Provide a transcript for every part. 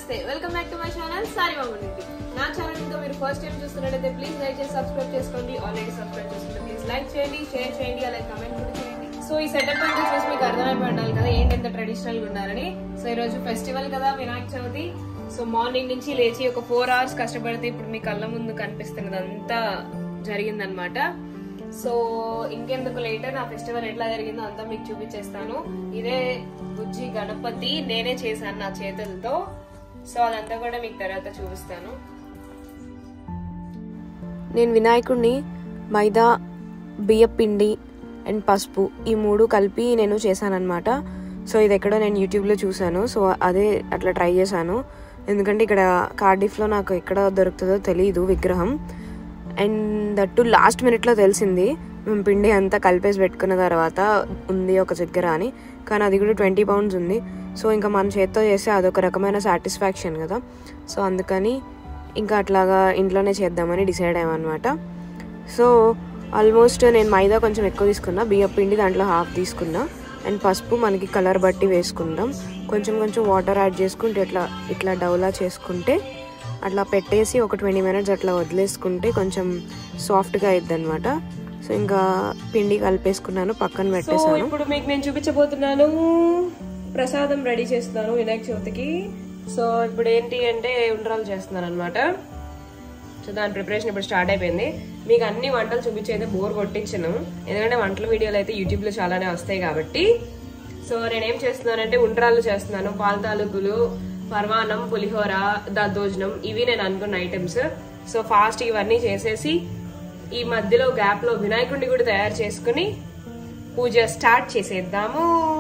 నమస్తే welcome back to my channel sorry మాగుండి. నా ఛానల్ ఇంకా మీరు ఫస్ట్ టైం చూస్తున్నట్లయితే ప్లీజ్ లైక్ చేసి సబ్స్క్రైబ్ చేసుకోండి. ఆల్రెడీ సబ్స్క్రైబ్ చేసుకుంటే ప్లీజ్ లైక్ చేయండి, షేర్ చేయండి, అలాగే కమెంట్ కూడా చేయండి. సో ఈ సెటప్ అంటే చూసి మీకు అర్థమైపోయి ఉండాలి కదా ఏంటి ఎంత ట్రెడిషనల్ గా ఉండాలని. సో ఈ రోజు ఫెస్టివల్ కదా, వినాయక చవితి. సో మార్నింగ్ నుంచి లేచి ఒక 4 hours కష్టపడితే ఇప్పుడు మీ కళ్ళ ముందు కనిపిస్తున్నదంతా జరిగిందనమాట. సో ఇంకెందుకు లేటర్ నా ఫెస్టివల్ ఎట్లా జరిగిందో అంతా మీకు చూపించేస్తాను. ఇదే బుజ్జి గణపతి నేనే చేశాను నా చేతులతో. సో అదంతా కూడా మీకు తర్వాత చూపిస్తాను. నేను వినాయకుడిని మైదా, బియ్యపిండి అండ్ పసుపు ఈ 3 కలిపి నేను చేశానన్నమాట. సో ఇది ఎక్కడో నేను యూట్యూబ్లో చూశాను. సో అదే అట్లా ట్రై చేశాను. ఎందుకంటే ఇక్కడ కార్డిఫ్లో నాకు ఎక్కడ దొరుకుతుందో తెలియదు విగ్రహం. అండ్ దట్టు లాస్ట్ మినిట్లో తెలిసింది మేము పిండి అంతా కలిపేసి పెట్టుకున్న తర్వాత ఉంది ఒక దగ్గర అని. కానీ అది కూడా 20 pounds ఉంది. సో ఇంకా మన చేత్తో చేస్తే అదొక రకమైన సాటిస్ఫాక్షన్ కదా. సో అందుకని ఇంకా అట్లాగా ఇంట్లోనే చేద్దామని డిసైడ్ అయ్యామన్నమాట. సో ఆల్మోస్ట్ నేను మైదా కొంచెం ఎక్కువ తీసుకున్నా, బియ్యం పిండి దాంట్లో హాఫ్ తీసుకున్నా, అండ్ పసుపు మనకి కలర్ బట్టి వేసుకుందాం. కొంచెం కొంచెం వాటర్ యాడ్ చేసుకుంటే ఇట్లా డౌలా చేసుకుంటే అట్లా పెట్టేసి ఒక 20 minutes అట్లా వదిలేసుకుంటే కొంచెం సాఫ్ట్గా అయిద్ది అనమాట. సో ఇంకా పిండి కలిపేసుకున్నాను, పక్కన పెట్టేసాను. ఇప్పుడు మీకు నేను చూపించబోతున్నాను ప్రసాదం రెడీ చేస్తున్నాను వినాయక చవితికి. సో ఇప్పుడు ఏంటి అంటే ఉండ్రాలు చేస్తున్నాను అనమాట. సో దాని ప్రిపరేషన్ ఇప్పుడు స్టార్ట్ అయిపోయింది. మీకు అన్ని వంటలు చూపించైతే బోర్ కొట్టించను, ఎందుకంటే వంటల వీడియోలు అయితే యూట్యూబ్లో చాలానే వస్తాయి కాబట్టి. సో నేనేం చేస్తున్నానంటే ఉండ్రాలు చేస్తున్నాను. పాల తాలూకులు, పరమాన్నం, పులిహోర, దద్దోజనం ఇవి నేను అనుకున్న ఐటమ్స్. సో ఫాస్ట్ ఇవన్నీ చేసేసి ఈ మధ్యలో గ్యాప్ లో వినాయకుడిని కూడా తయారు చేసుకుని పూజ స్టార్ట్ చేసేద్దాము.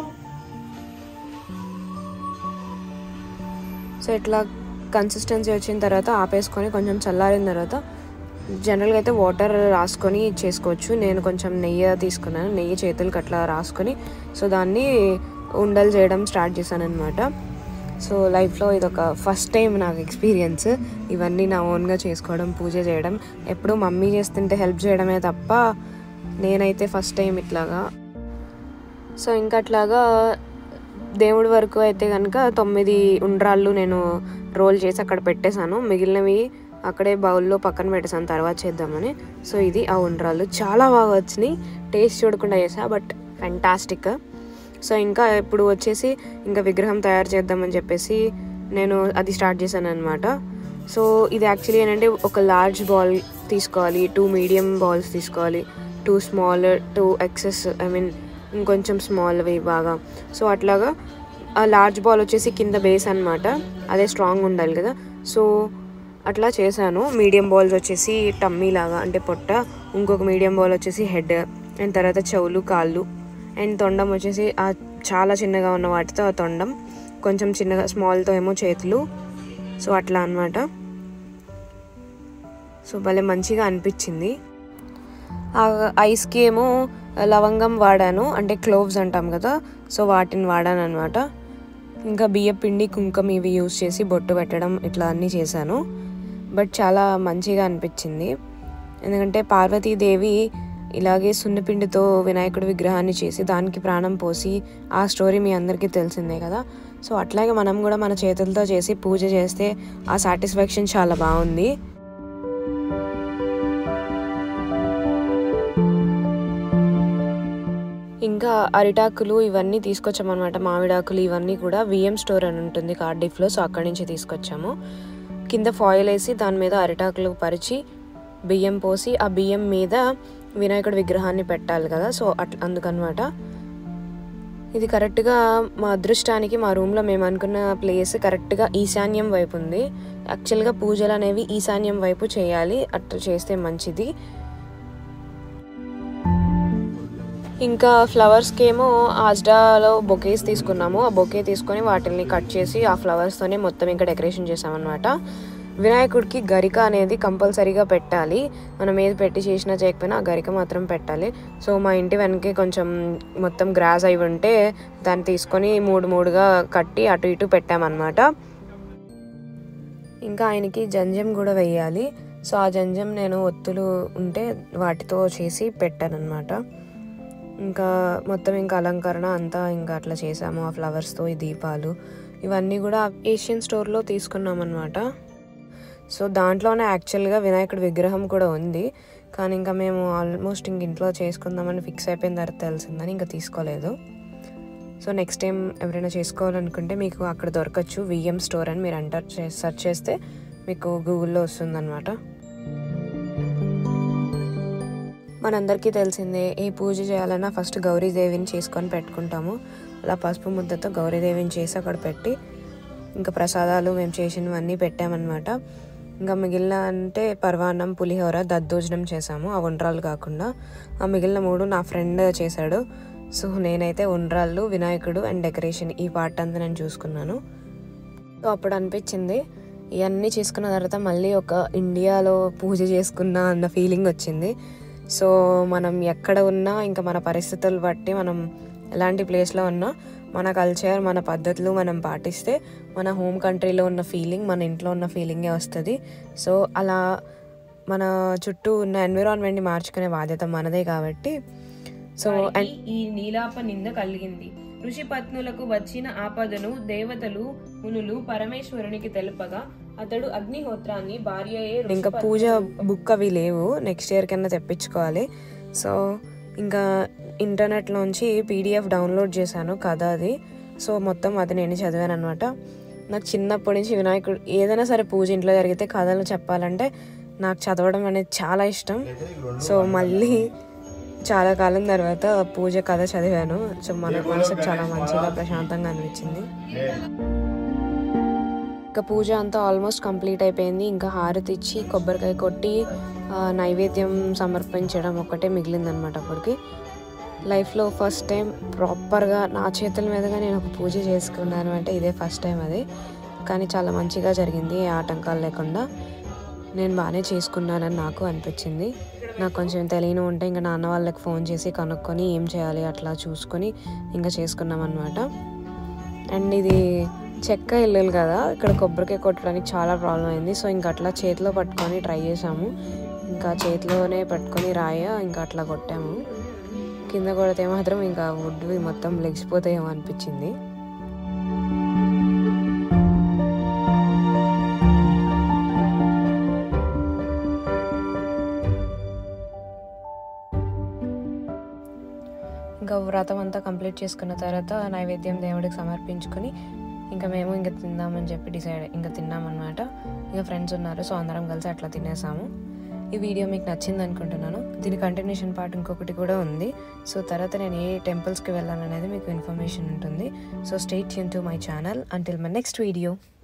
సో ఇట్లా కన్సిస్టెన్సీ వచ్చిన తర్వాత ఆపేసుకొని కొంచెం చల్లారిన తర్వాత జనరల్గా అయితే వాటర్ రాసుకొని చేసుకోవచ్చు. నేను కొంచెం నెయ్యి తీసుకున్నాను, నెయ్యి చేతులకు అట్లా రాసుకొని సో దాన్ని ఉండలు చేయడం స్టార్ట్ చేశాను అనమాట. సో లైఫ్లో ఇదొక ఫస్ట్ టైం నాకు ఎక్స్పీరియన్స్, ఇవన్నీ నా ఓన్గా చేసుకోవడం, పూజ చేయడం. ఎప్పుడూ మమ్మీ చేస్తుంటే హెల్ప్ చేయడమే తప్ప నేనైతే ఫస్ట్ టైం ఇట్లాగా. సో ఇంకా అట్లాగా దేవుడి వరకు అయితే కనుక 9 ఉండ్రాళ్ళు నేను రోల్ చేసి అక్కడ పెట్టేశాను. మిగిలినవి అక్కడే బౌల్లో పక్కన పెట్టేసాను తర్వాత చేద్దామని. సో ఇది ఆ ఉండ్రాళ్ళు చాలా బాగా వచ్చినాయి. టేస్ట్ చూడకుండా చేసా, బట్ ఫ్యాంటాస్టిక్. సో ఇంకా ఇప్పుడు వచ్చేసి ఇంకా విగ్రహం తయారు చేద్దామని చెప్పేసి నేను అది స్టార్ట్ చేశాను అనమాట. సో ఇది యాక్చువల్లీ ఏంటంటే ఒక లార్జ్ బాల్ తీసుకోవాలి, 2 medium balls తీసుకోవాలి, 2 small, 2 excess ఇంకొంచెం స్మాల్వి బాగా. సో అట్లాగా ఆ లార్జ్ బాల్ వచ్చేసి కింద బేస్ అనమాట, అదే స్ట్రాంగ్ ఉండాలి కదా. సో అట్లా చేశాను. మీడియం బాల్స్ వచ్చేసి టమ్మీ లాగా అంటే పొట్ట, ఇంకొక మీడియం బాల్ వచ్చేసి హెడ్, అండ్ తర్వాత చెవులు, కాళ్ళు, అండ్ తొండం వచ్చేసి ఆ చాలా చిన్నగా ఉన్న వాటితో ఆ తొండం, కొంచెం చిన్నగా స్మాల్తో ఏమో చేతులు. సో అట్లా అనమాట. సో భలే మంచిగా అనిపించింది. ఆ ఐస్కి ఏమో లవంగం వాడాను, అంటే క్లోవ్స్ అంటాం కదా, సో వాటిని వాడాను అనమాట. ఇంకా బియ్యం పిండి, కుంకుమ ఇవి యూజ్ చేసి బొట్టు పెట్టడం ఇట్లా అన్నీ చేశాను. బట్ చాలా మంచిగా అనిపించింది, ఎందుకంటే పార్వతీదేవి ఇలాగే సున్నపిండితో వినాయకుడి విగ్రహాన్ని చేసి దానికి ప్రాణం పోసి ఆ స్టోరీ మీ అందరికీ తెలిసిందే కదా. సో అట్లాగే మనం కూడా మన చేతులతో చేసి పూజ చేస్తే ఆ సాటిస్ఫాక్షన్ చాలా బాగుంది. ఇంకా అరిటాకులు ఇవన్నీ తీసుకొచ్చామన్నమాట. మామిడాకులు ఇవన్నీ కూడా విఎం స్టోర్ అని ఉంటుంది కార్డిఫ్లో, సో అక్కడి నుంచి తీసుకొచ్చాము. కింద ఫాయిల్ వేసి దాని మీద అరిటాకులు పరిచి బియ్యం పోసి ఆ బియ్యం మీద వినాయకుడి విగ్రహాన్ని పెట్టాలి కదా. సో అందుకనమాట ఇది కరెక్ట్గా మా అదృష్టానికి మా రూమ్లో మేము అనుకున్న ప్లేస్ కరెక్ట్గా ఈశాన్యం వైపు ఉంది. యాక్చువల్గా పూజలు అనేవి ఈశాన్యం వైపు చేయాలి, అట్లా చేస్తే మంచిది. ఇంకా ఫ్లవర్స్కి ఏమో ఆజ్డాలో బొకేస్ తీసుకున్నాము. ఆ బొకే తీసుకొని వాటిని కట్ చేసి ఆ ఫ్లవర్స్తోనే మొత్తం ఇంకా డెకరేషన్ చేసామన్నమాట. వినాయకుడికి గరిక అనేది కంపల్సరీగా పెట్టాలి. మనం ఏది పెట్టి చేసినా చేయకపోయినా ఆ గరిక మాత్రం పెట్టాలి. సో మా ఇంటి వెనకే కొంచెం మొత్తం గ్రాస్ అయి ఉంటే దాన్ని తీసుకొని 3 కట్టి అటు ఇటు పెట్టామన్నమాట. ఇంకా ఆయనకి జంజం కూడా వేయాలి. సో ఆ జంజం నేను ఒత్తులు ఉంటే వాటితో చేసి పెట్టాను అనమాట. ఇంకా మొత్తం ఇంకా అలంకరణ అంతా ఇంకా అట్లా చేసాము ఆ ఫ్లవర్స్తో, ఈ దీపాలు. ఇవన్నీ కూడా ఏషియన్ స్టోర్లో తీసుకున్నాం అనమాట. సో దాంట్లోనే యాక్చువల్గా వినాయకుడి విగ్రహం కూడా ఉంది, కానీ ఇంకా మేము ఆల్మోస్ట్ ఇంక ఇంట్లో చేసుకుందామని ఫిక్స్ అయిపోయిన తర్వాత తెలిసిందని ఇంకా తీసుకోలేదు. సో నెక్స్ట్ టైం ఎవరైనా చేసుకోవాలనుకుంటే మీకు అక్కడ దొరకచ్చు, విఎం స్టోర్ అని మీరు సెర్చ్ చేస్తే మీకు గూగుల్లో వస్తుందన్నమాట. మనందరికీ తెలిసిందే, ఈ పూజ చేయాలన్నా ఫస్ట్ గౌరీదేవిని చేసుకొని పెట్టుకుంటాము. అలా పసుపు ముద్దతో గౌరీదేవిని చేసి అక్కడ పెట్టి ఇంకా ప్రసాదాలు మేము చేసినవన్నీ పెట్టామన్నమాట. ఇంకా మిగిలిన అంటే పరవాన్నం, పులిహోర, దద్దోజనం చేసాము, ఆ ఉండ్రాలు కాకుండా. ఆ మిగిలిన 3 నా ఫ్రెండ్ చేశాడు. సో నేనైతే ఉండ్రాళ్ళు, వినాయకుడు అండ్ డెకరేషన్ ఈ పార్ట్ అంతా నేను చూసుకున్నాను. సో అప్పుడు అనిపించింది ఇవన్నీ చేసుకున్న తర్వాత మళ్ళీ ఒక ఇండియాలో పూజ చేసుకున్నా అన్న ఫీలింగ్ వచ్చింది. సో మనం ఎక్కడ ఉన్నా ఇంకా మన పరిస్థితులు బట్టి మనం ఎలాంటి ప్లేస్లో ఉన్నా మన కల్చర్, మన పద్ధతులు మనం పాటిస్తే మన హోమ్ కంట్రీలో ఉన్న ఫీలింగ్ మన ఇంట్లో ఉన్న ఫీలింగే వస్తుంది. సో అలా మన చుట్టూ ఉన్న ఎన్విరాన్మెంట్ని మార్చుకునే బాధ్యత మనదే కాబట్టి. సో ఈ నీలాప నింద కలిగింది. ఋషి పత్నులకు వచ్చిన ఆపదను దేవతలు, మునులు పరమేశ్వరునికి తెలుపగా అతడు అగ్నిహోత్రాన్ని భార్యయే. ఇంకా పూజ బుక్ అవి లేవు, నెక్స్ట్ ఇయర్ కన్నా తెప్పించుకోవాలి. సో ఇంకా ఇంటర్నెట్లోంచి పీడిఎఫ్ డౌన్లోడ్ చేశాను కథ అది. సో మొత్తం అది నేను చదివాను అనమాట. నాకు చిన్నప్పటి నుంచి వినాయకుడు ఏదైనా సరే పూజ ఇంట్లో జరిగితే కథలు చెప్పాలంటే నాకు చదవడం అనేది చాలా ఇష్టం. సో మళ్ళీ చాలా కాలం తర్వాత పూజ కథ చదివాను. సో మన మనసుకు చాలా మంచిగా ప్రశాంతంగా అనిపించింది. ఇంకా పూజ అంతా ఆల్మోస్ట్ కంప్లీట్ అయిపోయింది. ఇంకా హారతి ఇచ్చి కొబ్బరికాయ కొట్టి నైవేద్యం సమర్పించడం ఒక్కటే మిగిలిందనమాట. అప్పటికి లైఫ్లో ఫస్ట్ టైం ప్రాపర్గా నా చేతుల మీదుగా నేను ఒక పూజ చేసుకున్నాను అంటే ఇదే ఫస్ట్ టైం అది. కానీ చాలా మంచిగా జరిగింది, ఏ ఆటంకాలు లేకుండా. నేను బాగానే చేసుకున్నానని నాకు అనిపించింది. నాకు కొంచెం తెలియని ఉంటే ఇంకా నాన్న వాళ్ళకి ఫోన్ చేసి కనుక్కొని ఏం చేయాలి అట్లా చూసుకొని ఇంకా చేసుకున్నాం అనమాట. అండ్ ఇది చెక్క ఇల్లులు కదా, ఇక్కడ కొబ్బరికాయ కొట్టడానికి చాలా ప్రాబ్లం అయింది. సో ఇంకా అట్లా చేతిలో పట్టుకొని ట్రై చేసాము. ఇంకా చేతిలోనే పట్టుకొని ఇంకా అట్లా కొట్టాము. కింద కొడితే మాత్రం ఇంకా వుడ్వి మొత్తం లెగిసిపోతాయేమో అనిపించింది. ఇంకా వ్రతం అంతా కంప్లీట్ చేసుకున్న తర్వాత నైవేద్యం దేవుడికి సమర్పించుకొని ఇంకా మేము ఇంకా తిందామని చెప్పి ఇంకా తిన్నామన్నమాట. ఇంకా ఫ్రెండ్స్ ఉన్నారు, సో అందరం కలిసి అట్లా తినేసాము. ఈ వీడియో మీకు నచ్చింది అనుకుంటున్నాను. దీని కంటిన్యూషన్ పార్ట్ ఇంకొకటి కూడా ఉంది. సో తర్వాత నేను ఏ టెంపుల్స్కి వెళ్ళాలనేది మీకు ఇన్ఫర్మేషన్ ఉంటుంది. So stay tune to my channel until my next video.